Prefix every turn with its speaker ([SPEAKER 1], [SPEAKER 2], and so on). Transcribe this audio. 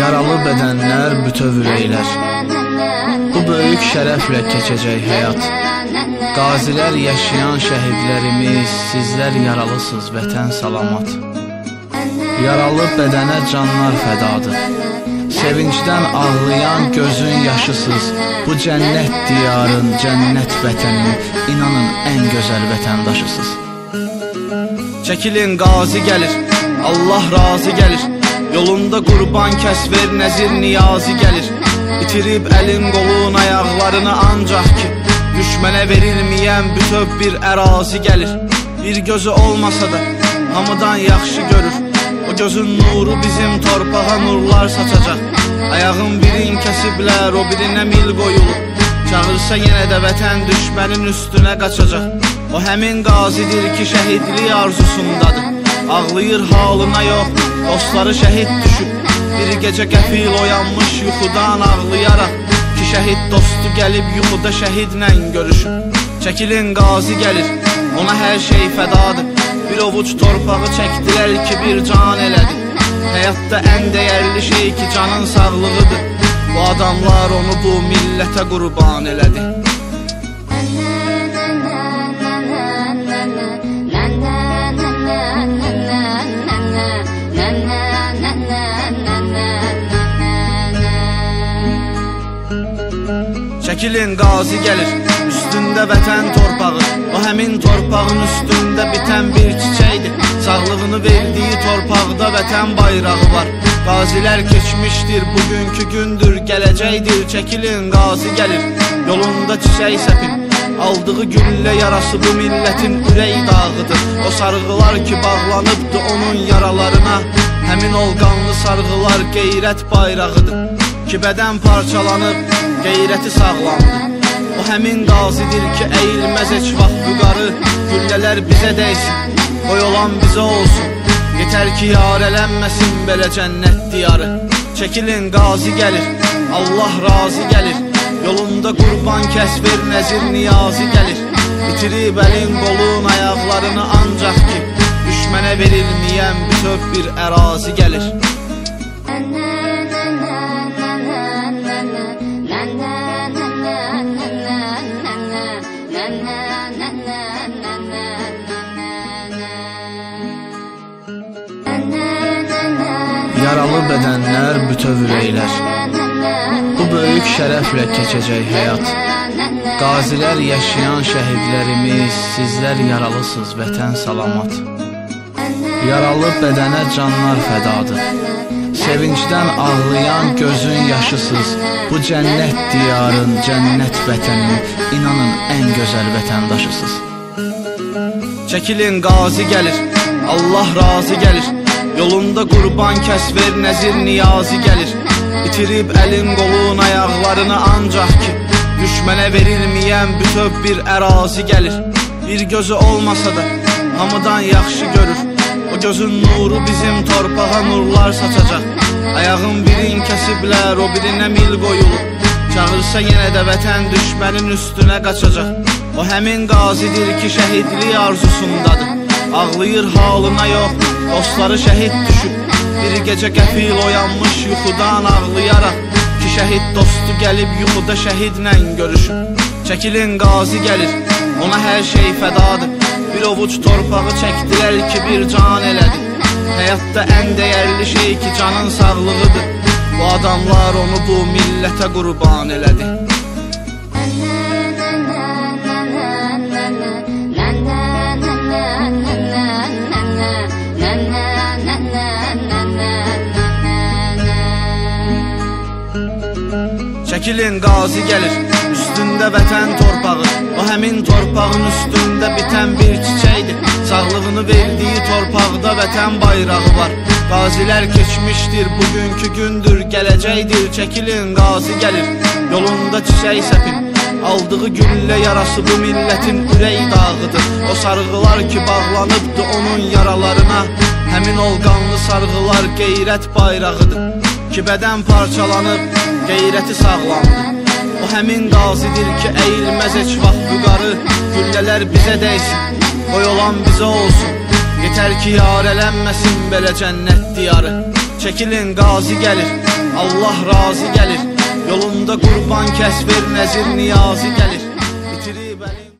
[SPEAKER 1] Yaralı bədənlər, bütöv ürəklər. Bu böyük şərəflə keçəcək həyat. Qazilər, yaşayan şəhidlərimiz, sizlər yaralısınız, vətən salamat. Yaralı bədənə canlar fədadır. Sevincdən ağlayan gözün yaşısız. Bu cənnət diyarın, cənnət vətənin, inanın ən gözəl vətəndaşısız. Çəkilin, qazi gəlir, Allah razı gəlir. Yolunda qurban kəs ver, nəzir niyazi gəlir. İtirib əlin qolun ayaqlarını ancaq ki, düşmənə verilməyən bütöv bir ərazi gəlir. Bir gözü olmasa da hamıdan yaxşı görür. O gözün nuru bizim torpağa nurlar saçacaq. Ayağın birin kəsiblər, o birinə mil qoyulub. Çağırsa yenə də vətən düşmənin üstünə qaçacaq. O həmin qazidir ki, şəhidlik arzusundadır. Ağlayır halına yox, dostları şəhid düşüb. Bir gecə qəfil oyanmış yuxudan ağlayaraq ki, şəhid dostu gəlib yuxuda şəhidlə görüşüb. Çəkilin, qazi gəlir, ona hər şey fədadır. Bir ovuc torpağı çəkdilər ki, bir can elədi. Həyatda ən dəyərli şey ki, canın sağlığıdır. Bu adamlar onu bu millətə qurban elədi. Çəkilin, qazi gəlir, üstündə vətən torpağı. O həmin torpağın üstündə bitən bir çiçəkdir. Sağlığını verdiyi torpaqda vətən bayrağı var. Qazilər keçmişdir, bugünkü gündür, gələcəkdir. Çəkilin, qazi gəlir, yolunda çiçək səpin. Aldığı güllə yarası bu millətin ürək dağıdır. O sarğılar ki, bağlanıbdı onun yaralarına. Həmin ol qanlı sarğılar qeyrət bayrağıdır ki, bədən parçalanıb, qeyrəti sağlandı. O həmin qazidir ki, əyilməz heç vaxt yuqarı. Güllələr bizə dəysin, qoy olan bizə olsun. Yetər ki, yarələnməsin belə cənnət diyarı. Çəkilin, qazi gəlir, Allah razı gəlir. Yolunda qurban kəs ver, nəzir niyazi gəlir. İtirib əlin qolun ayaqlarını ancaq ki, düşmənə verilməyən bütöv bir ərazi gəlir. Yaralı bədənlər, bütöv ürəklər. Bu böyük şərəflə keçəcək həyat. Qazilər, yaşayan şəhidlərimiz, sizlər yaralısınız, vətən salamat. Yaralı bədənə canlar fədadır. Sevincdən ağlayan gözün yaşısız. Bu cənnət diyarın, cənnət vətənin, inanın ən gözəl vətəndaşısız. Çəkilin, qazi gəlir, Allah razı gəlir. Yolunda qurban kəs ver, nəzir niyazi gəlir. İtirib əlin qolun ayaqlarını ancaq ki, düşmənə verilməyən bütöv bir ərazi gəlir. Bir gözü olmasa da hamıdan yaxşı görür. O gözün nuru bizim torpağa nurlar saçacaq. Ayağın birin kəsiblər, o birinə mil qoyulub. Çağırsa yenə də vətən düşmənin üstünə qaçacaq. O həmin qazidir ki, şəhidlik arzusundadır. Ağlayır halına yox, dostları şəhid düşüb. Bir gecə qəfil oyanmış yuxudan ağlayaraq ki, şəhid dostu gəlib yuxuda şəhidlə görüşüb. Çəkilin, qazi gəlir, ona hər şey fədadır. Bir ovuc torpağı çəkdilər ki, bir can elədi. Həyatda ən dəyərli şey ki, canın sağlığıdır. Bu adamlar onu bu millətə qurban elədi. Çəkilin, qazi gəlir, üstündə vətən torpağı. O həmin torpağın üstündə bitən bir çiçəkdir. Sağlığını verdiyi torpaqda vətən bayrağı var. Qazilər keçmişdir, bugünkü gündür, gələcəkdir. Çəkilin, qazi gəlir, yolunda çiçək səpin. Aldığı güllə yarası bu millətin ürək dağıdır. O sarğılar ki, bağlanıbdı onun yaralarına. Həmin ol qanlı sarğılar qeyrət bayrağıdır ki, bədən parçalanıb, qeyrəti sağlandı. O həmin qazidir ki, əyilməz heç vaxt yuqarı. Güllələr bizə dəysin, qoy olan bizə olsun. Yetər ki, yarələnməsin belə cənnət diyarı. Çəkilin, qazi gəlir, Allah razı gəlir. Yolunda qurban kəs ver, nəzir niyazi gəlir.